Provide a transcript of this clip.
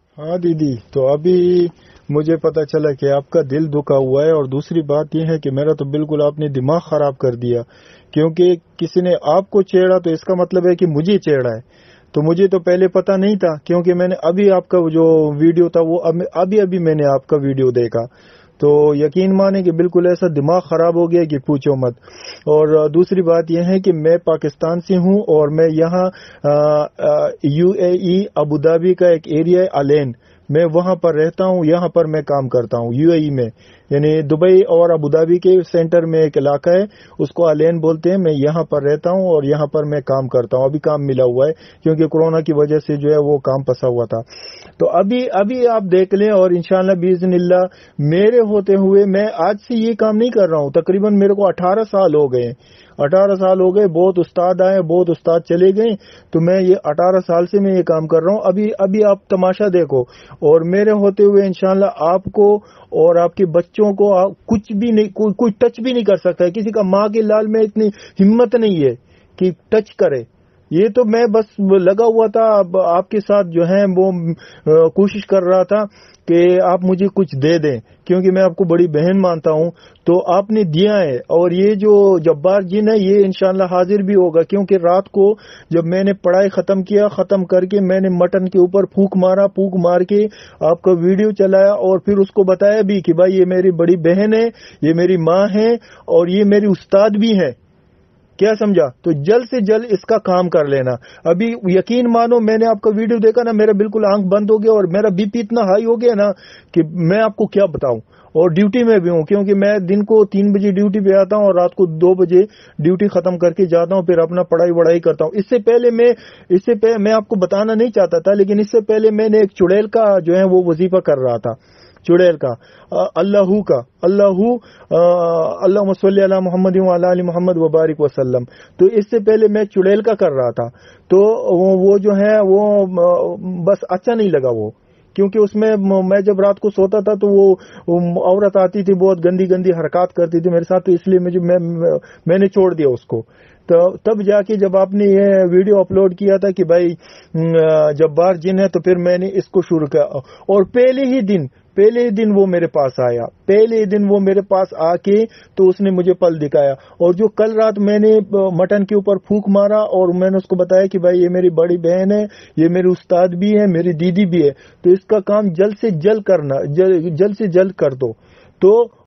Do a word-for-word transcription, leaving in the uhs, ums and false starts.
ہاں دیدی، تو ابھی مجھے پتا چلا کہ آپ کا دل دکھا ہوا ہے، اور دوسری بات یہ ہے کہ میرا تو بالکل آپ نے دماغ خراب کر دیا، کیونکہ کسی نے آپ کو چھیڑا تو اس کا مطلب ہے کہ مجھے چھیڑا ہے۔ تو مجھے تو پہلے پتا نہیں تھا، کیونکہ میں نے ابھی آپ کا جو ویڈیو تھا وہ ابھی ابھی میں نے آپ کا ویڈیو دیکھا، تو یقین مانے کہ بالکل ایسا دماغ خراب ہو گیا کہ پوچھو مت۔ اور دوسری بات یہ ہے کہ میں پاکستان سے ہوں، اور میں یہاں یو اے ای ابوظہبی کا ایک ایریا ہے الین، میں وہاں پر رہتا ہوں، یہاں پر میں کام کرتا ہوں یو اے ای میں، یعنی دبئی اور ابوظہبی کے سینٹر میں ایک علاقہ ہے، اس کو الین بولتے ہیں۔ میں یہاں پر رہتا ہوں اور یہاں پر میں کام کرتا ہوں، ابھی کام ملا ہوا ہے کیونکہ کورونا کی وجہ سے جو ہے وہ کام پھنسا ہوا تھا۔ تو ابھی ابھی آپ دیکھ لیں، اور انشاءاللہ باذن اللہ میرے ہوتے ہوئے میں آج سے یہ کام نہیں کر رہا ہوں، تقریباً میرے کو اٹھارہ سال ہو گئے اٹھارہ سال ہو گئے بہت استاد آئے، بہت استاد چلے گئے، تو میں یہ اٹھارہ سال سے میں یہ کام کر رہا ہوں۔ ابھی ابھی آپ تماشا دیکھو، اور میرے ہوتے ہوئے انشاءاللہ آپ کو اور آپ کے بچوں کو کچھ بھی نہیں، کوئی کوئی ٹچ بھی نہیں کر سکتا ہے، کسی کا ماں کے لال میں اتنی ہمت نہیں ہے کہ ٹچ کرے۔ یہ تو میں بس لگا ہوا تھا، اب آپ کے ساتھ جو ہے وہ کوشش کر رہا تھا کہ آپ مجھے کچھ دے دیں، کیونکہ میں آپ کو بڑی بہن مانتا ہوں، تو آپ نے دیا ہے۔ اور یہ جو جبار جن ہے یہ انشاءاللہ حاضر بھی ہوگا، کیونکہ رات کو جب میں نے پڑھائی ختم کیا، ختم کر کے میں نے مٹن کے اوپر پھونک مارا، پھونک مار کے آپ کا ویڈیو چلایا، اور پھر اس کو بتایا بھی کہ بھائی یہ میری بڑی بہن ہے، یہ میری ماں ہے، اور یہ میری استاد بھی ہے۔ کیا سمجھا؟ تو جلد سے جلد اس کا کام کر لینا۔ ابھی یقین مانو میں نے آپ کا ویڈیو دیکھا نا، میرا بالکل آنکھ بند ہو گیا، اور میرا بی پی اتنا ہائی ہو گیا نا کہ میں آپ کو کیا بتاؤں۔ اور ڈیوٹی میں بھی ہوں، کیونکہ میں دن کو تین بجے ڈیوٹی پہ آتا ہوں اور رات کو دو بجے ڈیوٹی ختم کر کے جاتا ہوں، پھر اپنا پڑھائی وڑائی کرتا ہوں۔ اس سے پہلے میں اس سے پہلے میں آپ کو بتانا نہیں چاہتا تھا، لیکن اس سے پہلے میں نے ایک چڑیل کا جو ہے وہ وظیفہ کر رہا تھا، چڑیل کا اللہ کا اللہ اللہم صلی علی محمد وعلی آل محمد وبارک وسلم۔ تو اس سے پہلے میں چڑیل کا کر رہا تھا، تو وہ جو ہے وہ بس اچھا نہیں لگا وہ، کیونکہ اس میں میں جب رات کو سوتا تھا تو وہ عورت آتی تھی، بہت گندی گندی حرکات کرتی تھی میرے ساتھ، تو اس لیے مجھے میں میں نے چھوڑ دیا اس کو۔ تو تب جا کے جب آپ نے یہ ویڈیو اپلوڈ کیا تھا کہ بھائی جبار جن ہے، تو پھر میں نے اس کو شروع کیا، اور پہلے ہی دن پہلے ہی دن وہ میرے پاس آیا، پہلے ہی دن وہ میرے پاس آ کے تو اس نے مجھے پل دکھایا۔ اور جو کل رات میں نے مٹن کے اوپر پھونک مارا، اور میں نے اس کو بتایا کہ بھائی یہ میری بڑی بہن ہے، یہ میری استاد بھی ہے، میری دیدی بھی ہے، تو اس کا کام جلد سے جلد کرنا، جلد سے جلد کر دو۔ تو